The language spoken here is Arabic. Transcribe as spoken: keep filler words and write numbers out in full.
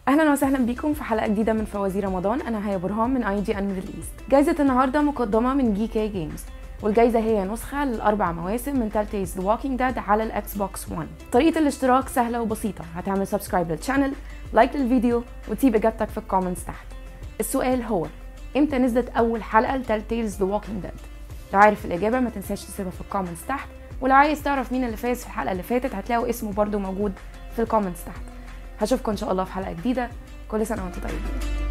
اهلا وسهلا بيكم في حلقه جديده من فوازير رمضان. انا هيا برهان من اي جي ان ميدل ايست. جايزه النهارده مقدمه من جي كي جيمز، والجايزه هي نسخه للاربع مواسم من تالتيز ذا ووكينج ديد على الاكس بوكس ون. طريقه الاشتراك سهله وبسيطه، هتعمل سبسكرايب للشانل، لايك للفيديو، وتسيب اجابتك في الكومنتس تحت. السؤال هو امتى نزلت اول حلقه لتالتيز ذا ووكينج ديد؟ لو عارف الاجابه ما تنساش تسيبها في الكومنتس تحت، ولو عايز تعرف مين اللي فاز في الحلقه اللي فاتت هتلاقوا اسمه برده موجود في الكومنتس تحت. هشوفكم ان شاء الله في حلقه جديده. كل سنه وانتم طيبين.